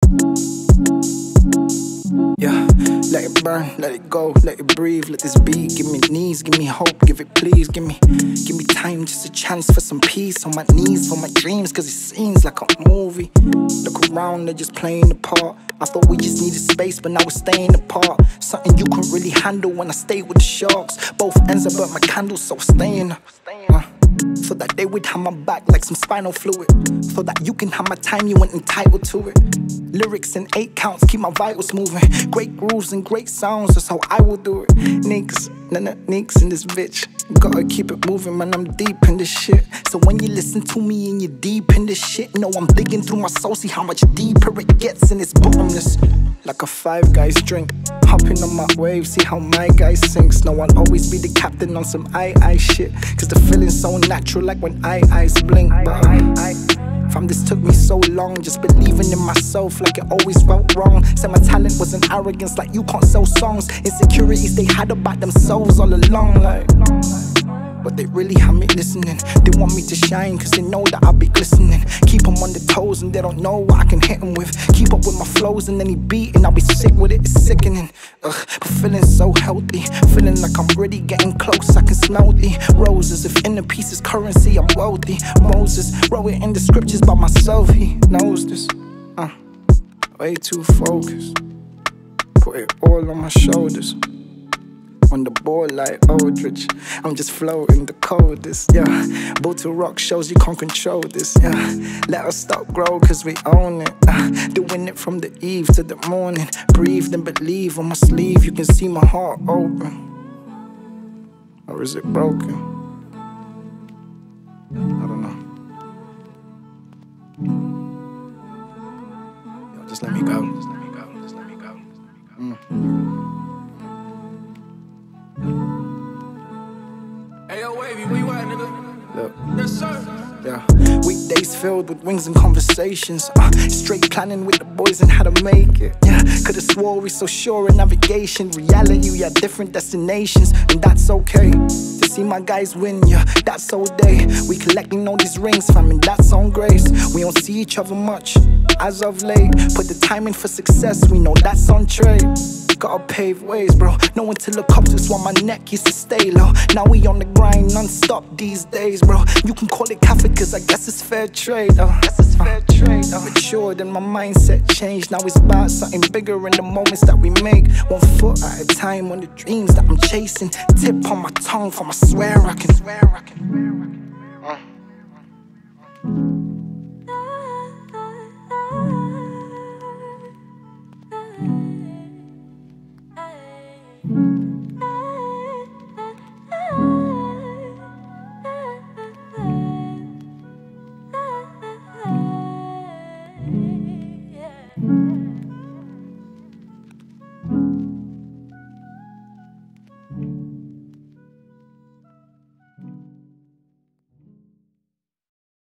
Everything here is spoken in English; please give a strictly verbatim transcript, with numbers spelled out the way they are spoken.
Yeah, let it burn, let it go, let it breathe. Let this beat give me knees, give me hope, give it please. Give me, give me time, just a chance for some peace. On my knees for my dreams, cause it seems like a movie. Look around, they're just playing the part. I thought we just needed space, but now we're staying apart. Something you can really handle when I stay with the sharks. Both ends I burnt my candles, so staying. uh, So that they would have my back like some spinal fluid. So that you can have my time, you ain't entitled to it. Lyrics in eight counts, keep my vitals moving. Great grooves and great sounds, that's how I will do it. Nicks, nah nah, nicks in this bitch. Gotta keep it moving, man, I'm deep in this shit. So when you listen to me and you're deep in this shit, know I'm digging through my soul, see how much deeper it gets, and it's bottomless. Like a Five Guys drink, hopping on my wave, see how my guy sinks. No, I'll always be the captain on some I I shit, cause the feeling's so natural like when I eyes blink. But I, I, fam, this took me so long, just believing in myself like it always felt wrong. Said my talent was an arrogance, like you can't sell songs. Insecurities they had about themselves all along, like. But they really have me listening. They want me to shine cause they know that I'll be glistening. Keep them on their toes and they don't know what I can hit them with. Keep up with my flows and any beat and I'll be sick with it, it's sickening. Ugh, but feeling so healthy, feeling like I'm really getting close, I can smell the roses. If inner peace is currency, I'm wealthy. Moses wrote it in the scriptures by myself, he knows this. uh, Way too focused, put it all on my shoulders. On the board like Aldridge, I'm just floating the coldest, yeah. Bull to rock shows you can't control this, yeah. Let us stop grow cause we own it, uh, doing it from the eve to the morning. Breathe and believe, on my sleeve you can see my heart open. Or is it broken? I don't know. Yo, just let me go, just let me go, just let me go, just let me go. Mm. Hey yo, Wavy, where you at, nigga? Look. Yes, sir. Yeah, weekdays filled with wings and conversations. uh, Straight planning with the boys and how to make it. Yeah, could've swore we so sure in navigation. Reality, we had different destinations, and that's okay. To see my guys win, yeah, that's all day. We collecting all these rings, fam, and that's on grace. We don't see each other much, as of late. Put the time in for success, we know that's on trade. Gotta pave ways, bro, no one to look up to, so my neck used to stay low. Now we on the grind non-stop these days, bro. You can call it Catholic cause I guess it's fair trade, uh, guess it's fair trade, uh. Matured and my mindset changed, now it's about something bigger in the moments that we make. One foot at a time on the dreams that I'm chasing. Tip on my tongue from I swear I can, swear I can.